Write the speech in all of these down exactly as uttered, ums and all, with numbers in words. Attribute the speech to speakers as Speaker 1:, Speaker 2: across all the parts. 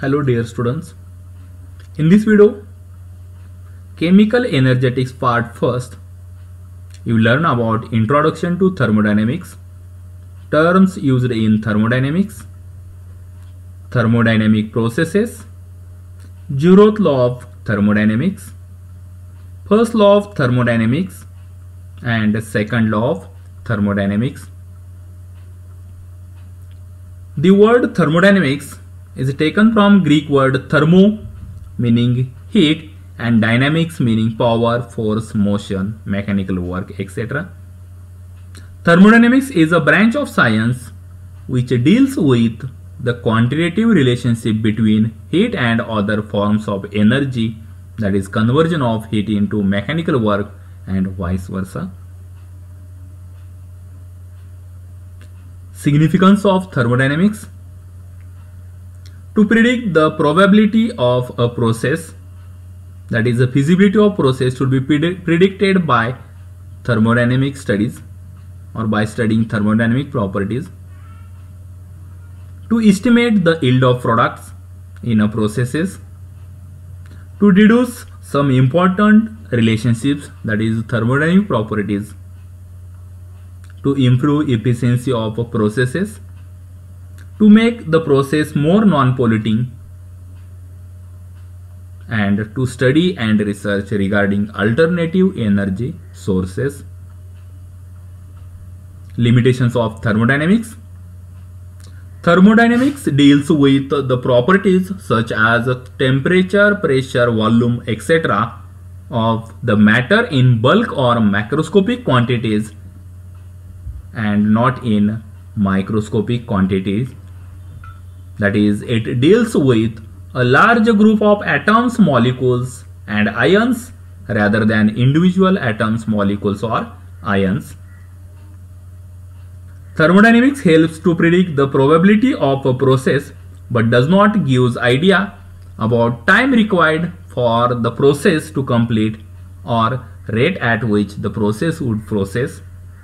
Speaker 1: Hello dear students. In this video, Chemical Energetics Part First, you learn about Introduction to Thermodynamics, terms used in thermodynamics, thermodynamic processes, zeroth law of thermodynamics, first law of thermodynamics, and second law of thermodynamics. The word thermodynamics is taken from Greek word thermo meaning heat and dynamics meaning power, force, motion, mechanical work, et cetera. Thermodynamics is a branch of science which deals with the quantitative relationship between heat and other forms of energy, that is conversion of heat into mechanical work and vice versa. Significance of thermodynamics: to predict the probability of a process, that is the feasibility of process should be predict predicted by thermodynamic studies or by studying thermodynamic properties. To estimate the yield of products in a processes, to deduce some important relationships, that is thermodynamic properties, to improve efficiency of processes, to make the process more non-polluting, and to study and research regarding alternative energy sources. Limitations of thermodynamics: thermodynamics deals with the properties such as temperature, pressure, volume, et cetera of the matter in bulk or macroscopic quantities and not in microscopic quantities. That is, it deals with a large group of atoms, molecules and ions rather than individual atoms, molecules or ions. Thermodynamics helps to predict the probability of a process but does not give idea about time required for the process to complete or rate at which the process would process.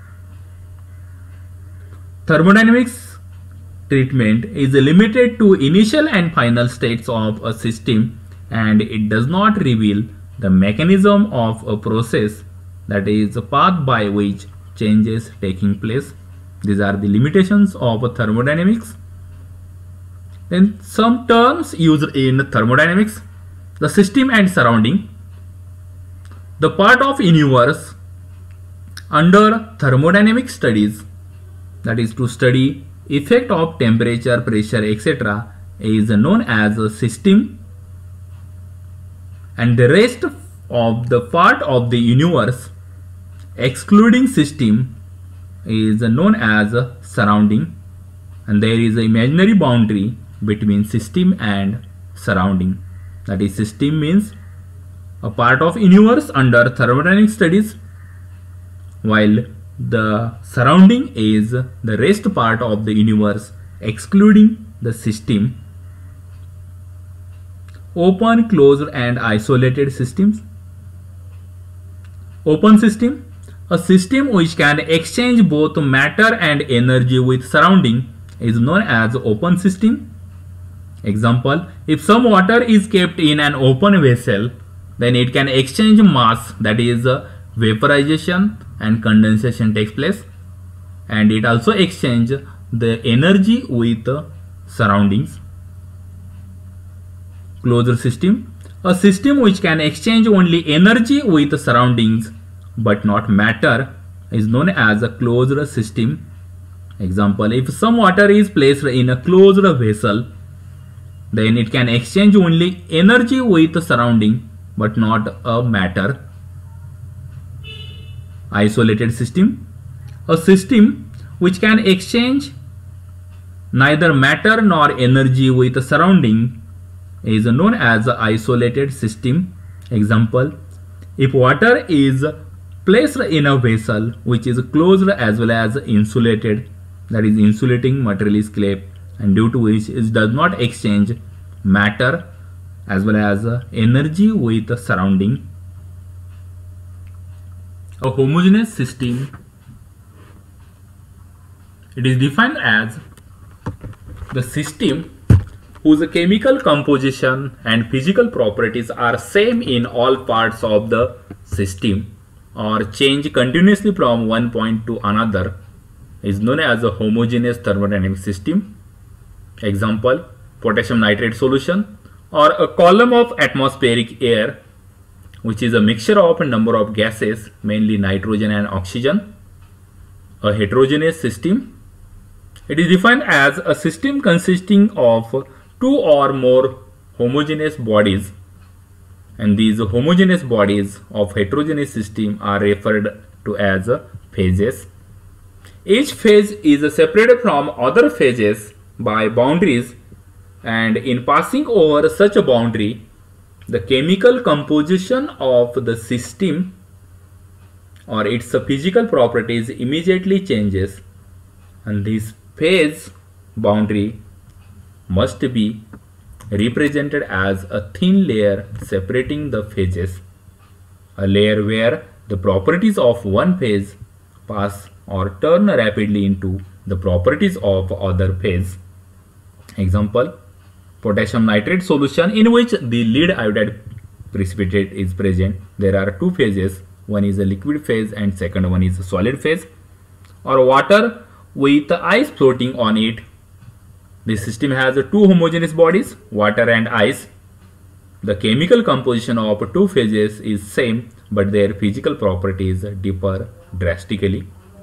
Speaker 1: Thermodynamics treatment is limited to initial and final states of a system, and it does not reveal the mechanism of a process, that is the path by which change is taking place. These are the limitations of thermodynamics. Then some terms used in thermodynamics: the system and surrounding, the part of universe under thermodynamic studies, that is to study effect of temperature, pressure, et cetera is known as a system, and the rest of the part of the universe excluding system is known as a surrounding, and there is an imaginary boundary between system and surrounding. That is, system means a part of universe under thermodynamic studies, while the surrounding is the rest part of the universe excluding the system. Open, closed and isolated systems. Open system: a system which can exchange both matter and energy with surrounding is known as open system. Example: if some water is kept in an open vessel, then it can exchange mass, that is vaporization and condensation takes place, and it also exchange the energy with surroundings. Closed system: a system which can exchange only energy with surroundings but not matter is known as a closed system. Example: if some water is placed in a closed vessel, then it can exchange only energy with surrounding but not a matter. Isolated system: a system which can exchange neither matter nor energy with the surrounding is known as an isolated system. Example: if water is placed in a vessel which is closed as well as insulated, that is insulating material is kept, and due to which it does not exchange matter as well as energy with the surrounding. A homogeneous system: it is defined as the system whose chemical composition and physical properties are same in all parts of the system or change continuously from one point to another is known as a homogeneous thermodynamic system. Example, potassium nitrate solution, or a column of atmospheric air, which is a mixture of a number of gases, mainly nitrogen and oxygen. A heterogeneous system. It is defined as a system consisting of two or more homogeneous bodies, and these homogeneous bodies of heterogeneous system are referred to as phases. Each phase is separated from other phases by boundaries, and in passing over such a boundary, the chemical composition of the system or its physical properties immediately changes, and this phase boundary must be represented as a thin layer separating the phases, a layer where the properties of one phase pass or turn rapidly into the properties of other phase. Example, potassium nitrate solution in which the lead iodide precipitate is present. There are two phases, one is a liquid phase and second one is a solid phase. Or water with ice floating on it. This system has two homogeneous bodies, water and ice. The chemical composition of two phases is same, but their physical properties differ drastically.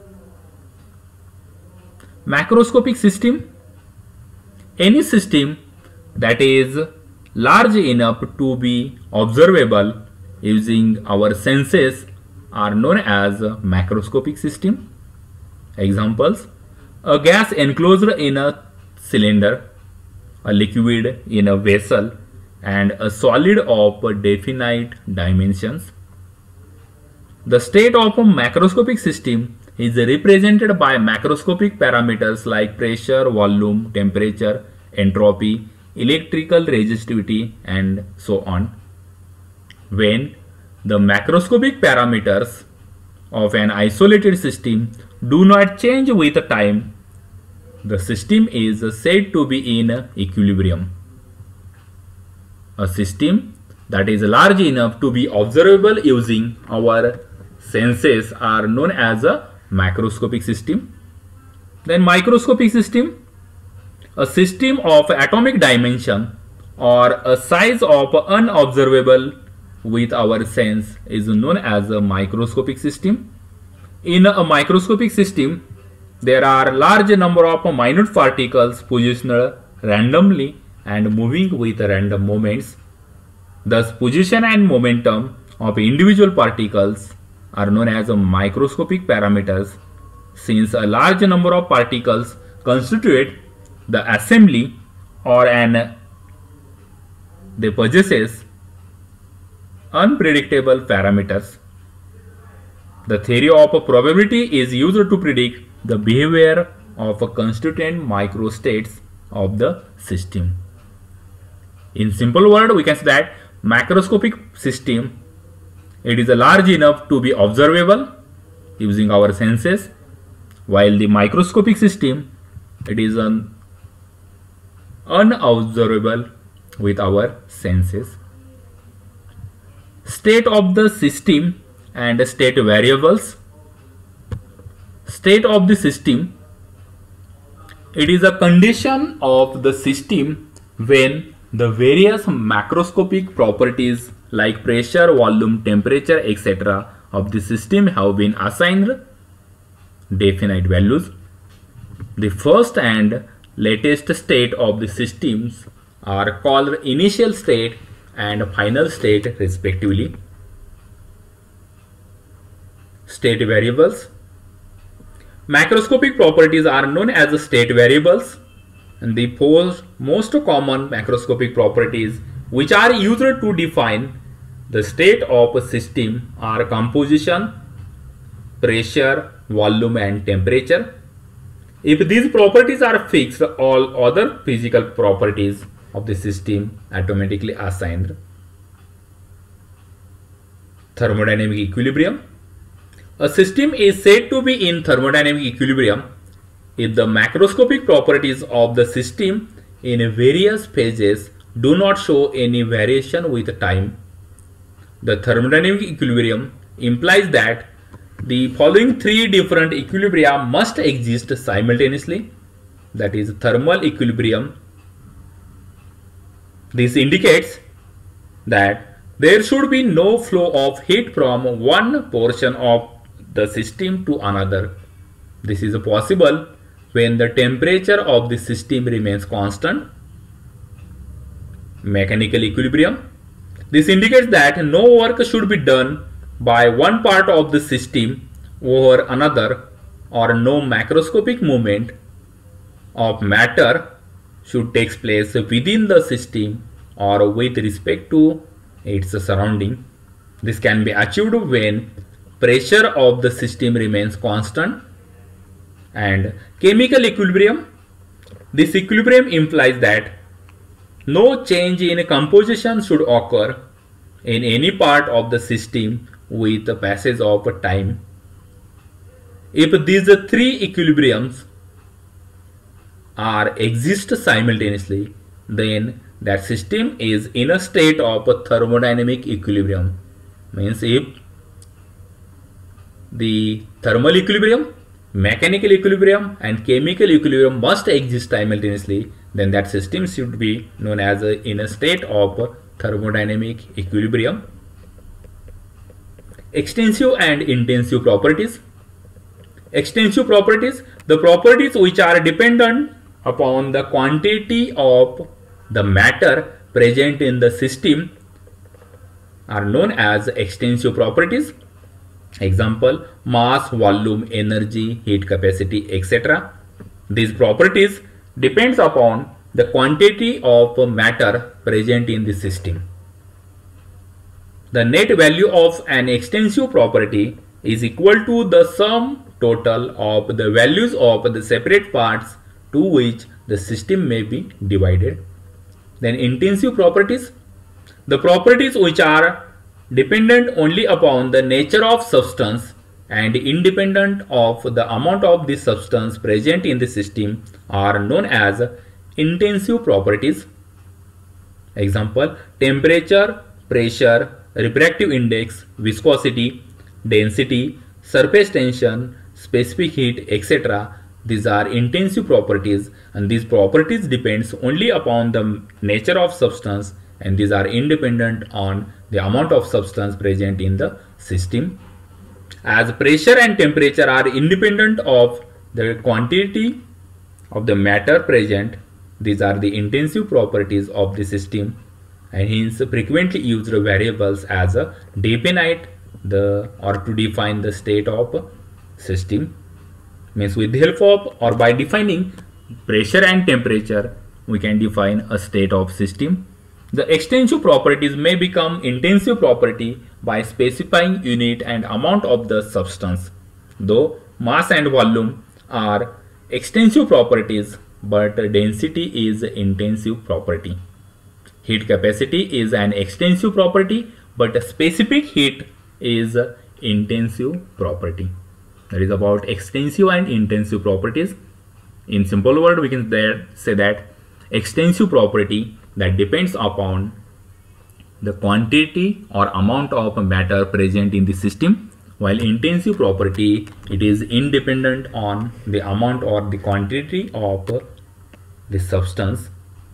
Speaker 1: Macroscopic system. Any system that is large enough to be observable using our senses are known as macroscopic system. Examples, a gas enclosed in a cylinder, a liquid in a vessel, and a solid of definite dimensions. The state of a macroscopic system is represented by macroscopic parameters like pressure, volume, temperature, entropy, electrical resistivity, and so on. When the macroscopic parameters of an isolated system do not change with time, the system is said to be in equilibrium. A system that is large enough to be observable using our senses are known as a macroscopic system. Then microscopic system. A system of atomic dimension or a size of unobservable with our sense is known as a microscopic system. In a microscopic system, there are large number of minute particles positioned randomly and moving with random moments. Thus, position and momentum of individual particles are known as microscopic parameters, since a large number of particles constitute the assembly or an they possesses unpredictable parameters. The theory of probability is used to predict the behavior of a constituent microstates of the system. In simple word, we can say that macroscopic system, it is large enough to be observable using our senses, while the microscopic system, it is an unobservable with our senses. State of the system and state variables. State of the system, it is a condition of the system when the various macroscopic properties like pressure, volume, temperature, et cetera of the system have been assigned definite values. The first and latest state of the systems are called initial state and final state respectively. State variables. Macroscopic properties are known as state variables, and the four most common macroscopic properties which are used to define the state of a system are composition, pressure, volume, and temperature. If these properties are fixed, all other physical properties of the system automatically assigned. Thermodynamic equilibrium. A system is said to be in thermodynamic equilibrium if the macroscopic properties of the system in various phases do not show any variation with time. The thermodynamic equilibrium implies that the following three different equilibria must exist simultaneously. That is thermal equilibrium. This indicates that there should be no flow of heat from one portion of the system to another. This is possible when the temperature of the system remains constant. Mechanical equilibrium. This indicates that no work should be done by one part of the system over another, or no macroscopic movement of matter should take place within the system or with respect to its surrounding. This can be achieved when pressure of the system remains constant. And chemical equilibrium. This equilibrium implies that no change in composition should occur in any part of the system with the passage of time. If these three equilibriums are exist simultaneously, then that system is in a state of thermodynamic equilibrium. Means if the thermal equilibrium, mechanical equilibrium and chemical equilibrium must exist simultaneously, then that system should be known as a, in a state of thermodynamic equilibrium. Extensive and intensive properties. Extensive properties, the properties which are dependent upon the quantity of the matter present in the system are known as extensive properties. Example, mass, volume, energy, heat capacity, et cetera. These properties depends upon the quantity of matter present in the system. The net value of an extensive property is equal to the sum total of the values of the separate parts to which the system may be divided. Then intensive properties. The properties which are dependent only upon the nature of substance and independent of the amount of the substance present in the system are known as intensive properties. Example, temperature, pressure, refractive index, viscosity, density, surface tension, specific heat, et cetera. These are intensive properties, and these properties depends only upon the nature of substance, and these are independent on the amount of substance present in the system. As pressure and temperature are independent of the quantity of the matter present, these are the intensive properties of the system, and hence frequently used variables as a definite the or to define the state of system. Means with the help of or by defining pressure and temperature, we can define a state of system. The extensive properties may become intensive property by specifying unit and amount of the substance. Though mass and volume are extensive properties, but density is intensive property. Heat capacity is an extensive property, but specific heat is intensive property. That is about extensive and intensive properties. In simple word, we can there say that extensive property that depends upon the quantity or amount of matter present in the system, while intensive property, it is independent on the amount or the quantity of the substance.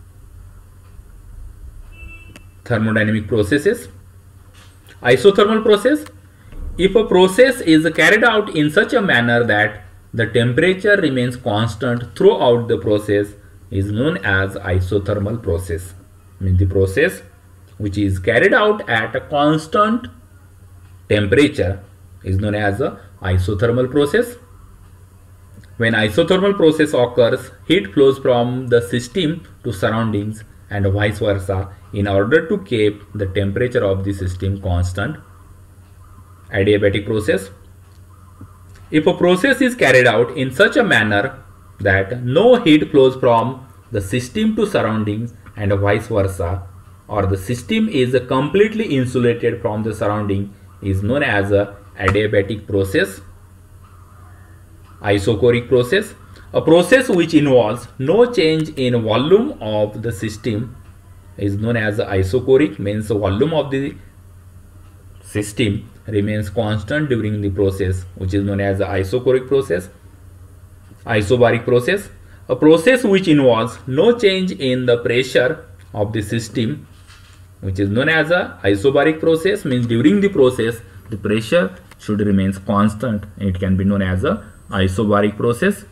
Speaker 1: Thermodynamic processes. Isothermal process. If a process is carried out in such a manner that the temperature remains constant throughout the process, is known as isothermal process. I mean the process which is carried out at a constant temperature is known as a isothermal process. When isothermal process occurs, heat flows from the system to surroundings and vice versa in order to keep the temperature of the system constant. Adiabatic process. If a process is carried out in such a manner that no heat flows from the system to surroundings and vice versa, or the system is completely insulated from the surrounding, is known as a adiabatic process. Isochoric process. A process which involves no change in volume of the system is known as isochoric, means the volume of the system remains constant during the process, which is known as the isochoric process. Isobaric process, a process which involves no change in the pressure of the system, which is known as a isobaric process, means during the process the pressure should remain constant. It can be known as a isobaric process.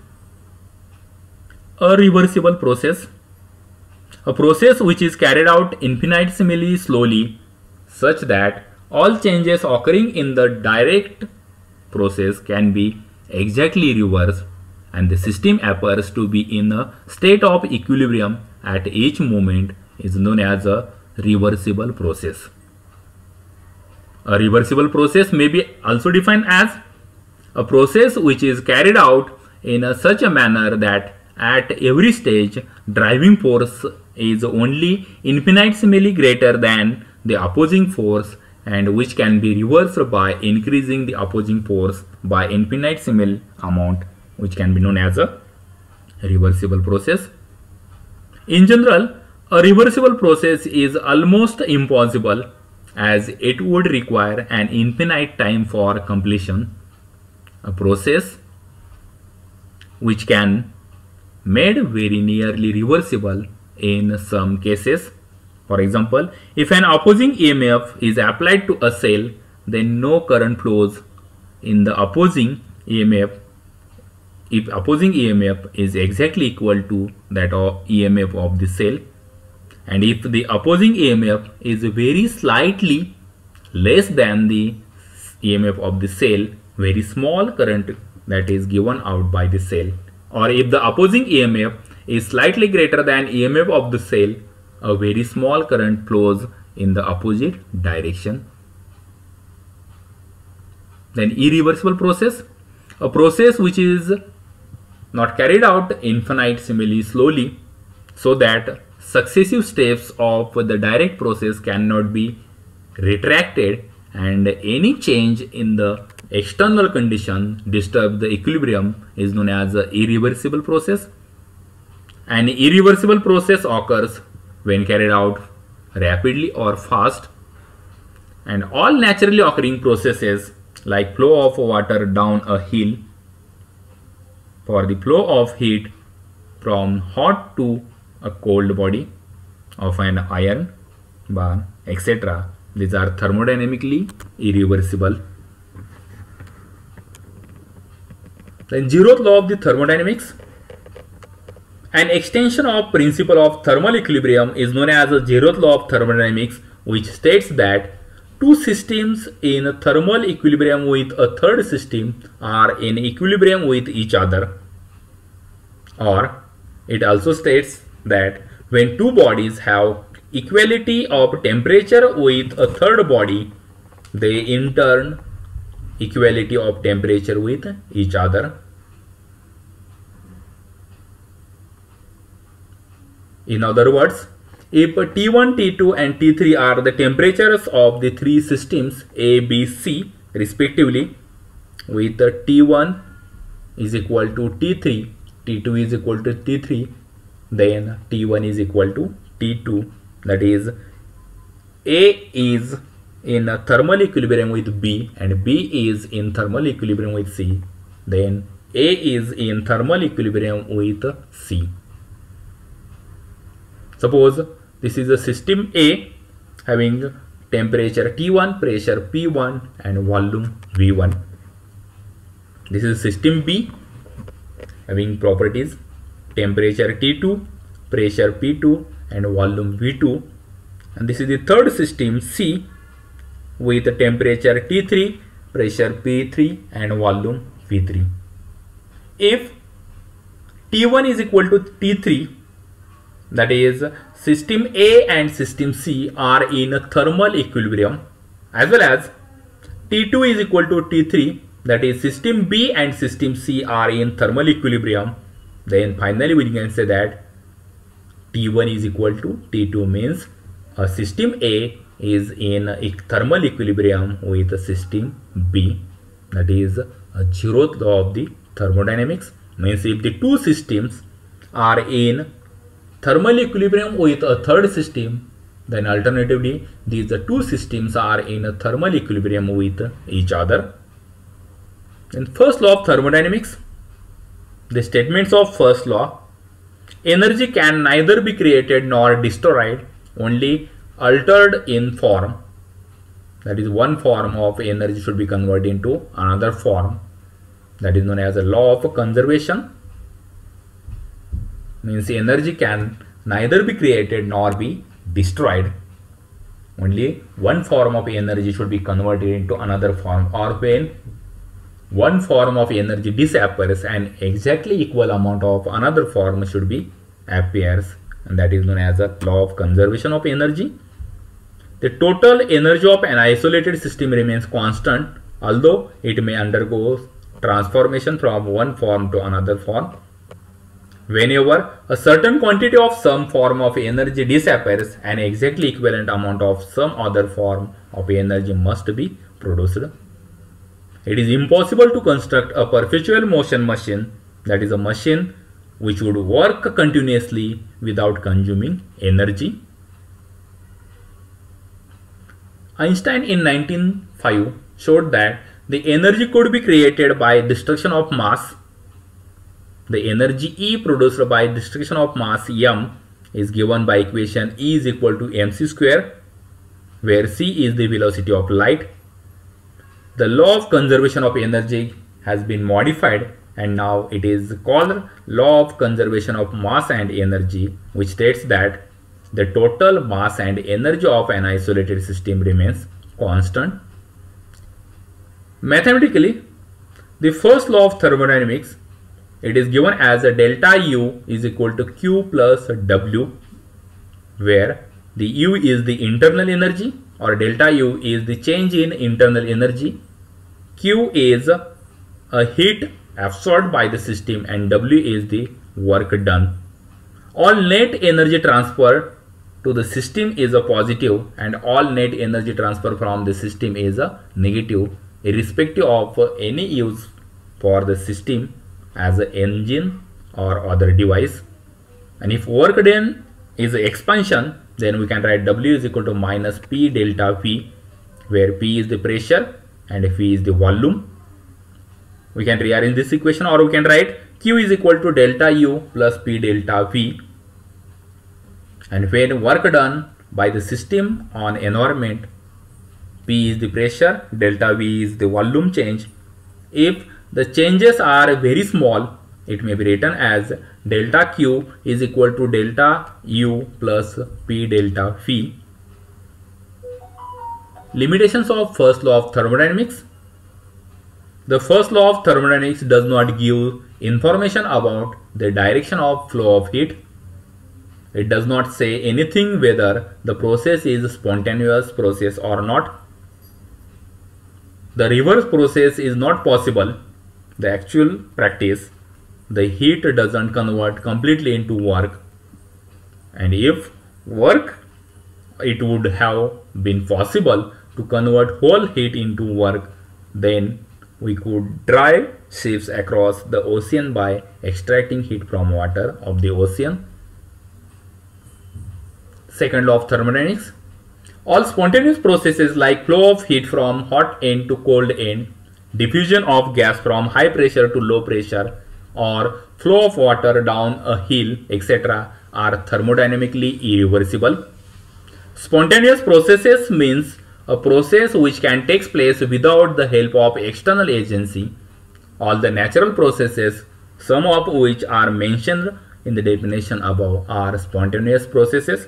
Speaker 1: A reversible process, a process which is carried out infinitesimally slowly such that all changes occurring in the direct process can be exactly reversed and the system appears to be in a state of equilibrium at each moment, is known as a reversible process. A reversible process may be also defined as a process which is carried out in a such a manner that at every stage driving force is only infinitesimally greater than the opposing force, and which can be reversed by increasing the opposing force by infinitesimal amount, which can be known as a reversible process. In general, a reversible process is almost impossible as it would require an infinite time for completion. A process which can made very nearly reversible in some cases. For example, if an opposing E M F is applied to a cell, then no current flows in the opposing E M F if opposing E M F is exactly equal to that of E M F of the cell, and if the opposing E M F is very slightly less than the E M F of the cell, very small current that is given out by the cell, or if the opposing E M F is slightly greater than E M F of the cell, a very small current flows in the opposite direction. Then irreversible process, a process which is not carried out infinitesimally slowly so that successive steps of the direct process cannot be retracted and any change in the external condition disturb the equilibrium, is known as an irreversible process. An irreversible process occurs when carried out rapidly or fast, and all naturally occurring processes like flow of water down a hill, for the flow of heat from hot to a cold body of an iron bar, et cetera. These are thermodynamically irreversible. Then zeroth law of the thermodynamics. An extension of principle of thermal equilibrium is known as the zeroth law of thermodynamics, which states that two systems in thermal equilibrium with a third system are in equilibrium with each other. Or it also states that when two bodies have equality of temperature with a third body, they in turn equality of temperature with each other. In other words, if T one, T two and T three are the temperatures of the three systems A, B, C respectively, with T one is equal to T three, T two is equal to T three, then T one is equal to T two, that is A is in a thermal equilibrium with B and B is in thermal equilibrium with C, then A is in thermal equilibrium with C. Suppose this is a system A having temperature T one, pressure P one and volume V one. This is system B having properties temperature T two, pressure P two and volume V two, and this is the third system C with temperature T three, pressure P three and volume V three. If T one is equal to T three, that is system A and system C are in a thermal equilibrium, as well as T two is equal to T three, that is system B and system C are in thermal equilibrium, then finally we can say that T one is equal to T two, means a system A is in a thermal equilibrium with a system B. That is a zeroth law of the thermodynamics. Means if the two systems are in thermal equilibrium with a third system, then alternatively these two systems are in a thermal equilibrium with each other. In first law of thermodynamics, the statements of first law: energy can neither be created nor destroyed, only altered in form. That is, one form of energy should be converted into another form. That is known as a law of conservation. Means energy can neither be created nor be destroyed. Only one form of energy should be converted into another form, or when one form of energy disappears, an exactly equal amount of another form should be appears, and that is known as a law of conservation of energy. The total energy of an isolated system remains constant, although it may undergo transformation from one form to another form. Whenever a certain quantity of some form of energy disappears, an exactly equivalent amount of some other form of energy must be produced. It is impossible to construct a perpetual motion machine, that is a machine which would work continuously without consuming energy. Einstein in nineteen oh five showed that the energy could be created by destruction of mass. The energy E produced by destruction of mass m is given by equation E is equal to mc square, where c is the velocity of light. The law of conservation of energy has been modified, and now it is called law of conservation of mass and energy, which states that the total mass and energy of an isolated system remains constant. Mathematically, the first law of thermodynamics, it is given as a delta U is equal to Q plus W, where the U is the internal energy, or delta U is the change in internal energy, Q is a heat absorbed by the system, and W is the work done. All net energy transfer to the system is a positive, and all net energy transfer from the system is a negative, irrespective of any use for the system as an engine or other device. And if work done is expansion, then we can write W is equal to minus P delta V, where P is the pressure and V is the volume. We can rearrange this equation, or we can write Q is equal to delta U plus P delta V. And when work done by the system on environment, P is the pressure, delta V is the volume change. If the changes are very small, it may be written as delta Q is equal to delta U plus P delta V. Limitations of first law of thermodynamics. The first law of thermodynamics does not give information about the direction of flow of heat. It does not say anything whether the process is a spontaneous process or not. The reverse process is not possible. The actual practice, the heat doesn't convert completely into work. And if work, it would have been possible to convert whole heat into work, then we could drive ships across the ocean by extracting heat from water of the ocean. Second law of thermodynamics. All spontaneous processes like flow of heat from hot end to cold end, diffusion of gas from high pressure to low pressure, or flow of water down a hill, et cetera are thermodynamically irreversible. Spontaneous processes means a process which can take place without the help of external agency. All the natural processes, some of which are mentioned in the definition above, are spontaneous processes.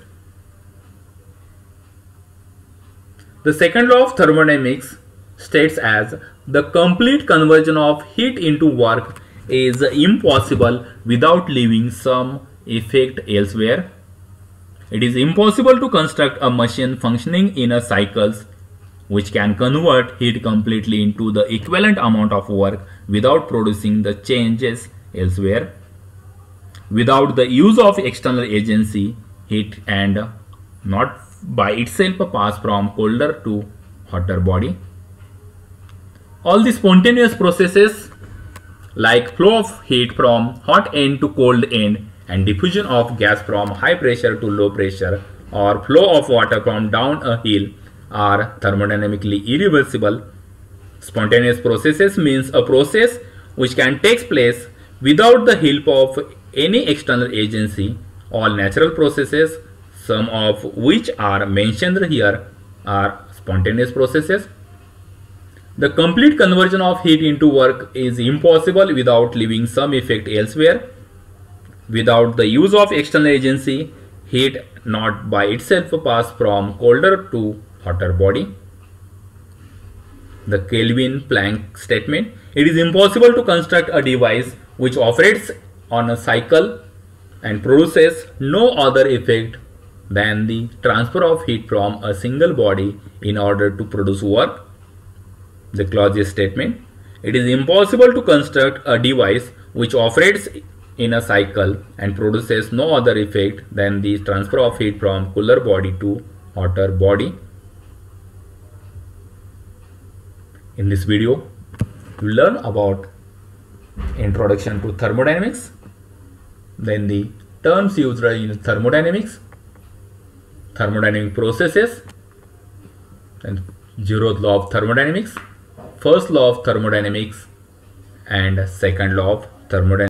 Speaker 1: The second law of thermodynamics states as the complete conversion of heat into work is impossible without leaving some effect elsewhere. It is impossible to construct a machine functioning in a cycles which can convert heat completely into the equivalent amount of work without producing the changes elsewhere. Without the use of external agency, heat and not by itself pass from colder to hotter body. All the spontaneous processes like flow of heat from hot end to cold end and diffusion of gas from high pressure to low pressure or flow of water from down a hill are thermodynamically irreversible. Spontaneous processes means a process which can take place without the help of any external agency. All natural processes, some of which are mentioned here, are spontaneous processes. The complete conversion of heat into work is impossible without leaving some effect elsewhere. Without the use of external agency, heat not by itself pass from colder to hotter body. The Kelvin-Planck statement. It is impossible to construct a device which operates on a cycle and produces no other effect than the transfer of heat from a single body in order to produce work. The Clausius statement. It is impossible to construct a device which operates in a cycle and produces no other effect than the transfer of heat from cooler body to hotter body. In this video, you learn about introduction to thermodynamics, then the terms used in thermodynamics, thermodynamic processes, and zeroth law of thermodynamics, first law of thermodynamics, and second law of thermodynamics.